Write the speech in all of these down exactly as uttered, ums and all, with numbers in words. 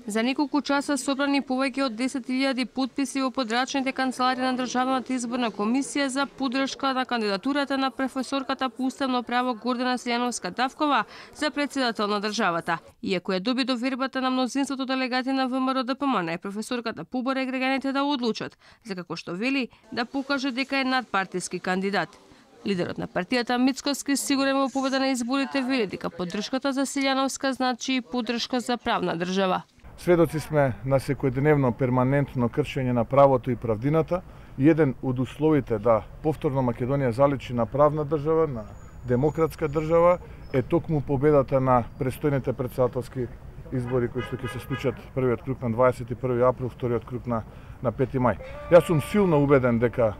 За неколку часа собрани повеќе од десет илјади потписи во подрачните канцеларии на Државната изборна комисија за поддршка на кандидатурата на професорката по уставно право Гордана Силјановска-Давкова за претседател на државата. Иако ја доби довербата на мнозинството делегати на ВМРО-ДПМН, професорката побара граѓаните да одлучат, за како што вели, да покаже дека е надпартиски кандидат. Лидерот на партијата Мицкоски сигурен во победа на изборите вели дека поддршката за Силјановска значи и поддршка за правна држава. Сведоци сме на секојдневно перманентно кршење на правото и правдината. Еден од условите да повторно Македонија заличи на правна држава, на демократска држава, е токму победата на престојните претседателски избори кои што ќе се случат првиот круг на дваесет и први април, вториот круг на на пети мај. Јас сум силно убеден дека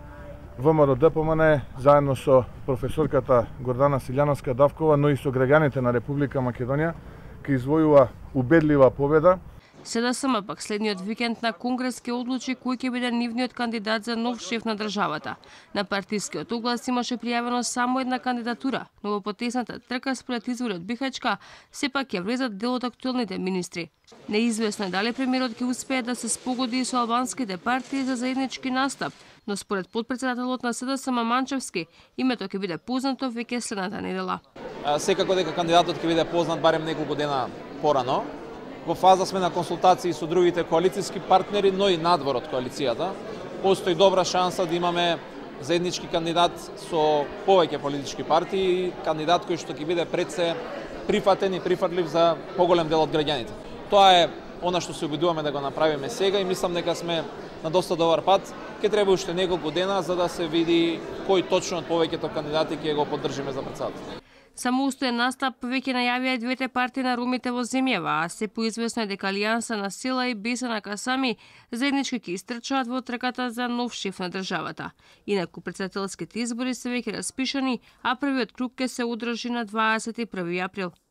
ВМРО-ДПМН заедно со професорката Гордана Силјановска-Давкова, но и со граѓаните на Република Македонија ќе извојува убедлива победа. СДСМ пак следниот викенд на Конгрес ќе одлучи кој ќе биде нивниот кандидат за нов шеф на државата. На партискиот оглас имаше пријавено само една кандидатура, но во потесната трка според извори од Бихачка сепак ќе влезат дел од актуелните министри. Неизвестно е дали премиерот ќе успее да се спогоди со албанските партии за заеднички настап, но според подпредседателот на СДСМ Манчевски, името ќе биде познато веќе следната недела. Секако дека кандидатот ќе биде познат барем неколку дена порано. Во фаза сме на консултации со другите коалицијски партнери, но и надвор од коалицијата. Постои добра шанса да имаме заеднички кандидат со повеќе политички партии, кандидат кој што ќе биде пред се прифатен и прифатлив за поголем дел од граѓаните. Тоа е она што се обидуваме да го направиме сега и мислам дека сме на доста добар пат. Ке треба уште неколку дена за да се види кој точно од повеќето кандидати ќе го поддржиме за претседател. Самоустоен настап веќе најавија и двете партии на ромите во земјава, а се поизвестно е дека Алијанса на Сила и Бесана Касами заеднички ќе истрчаат во трката за нов шеф на државата. Инаку претседателските избори се веќе распишани, а првиот круг ќе се одржи на дваесет и први април.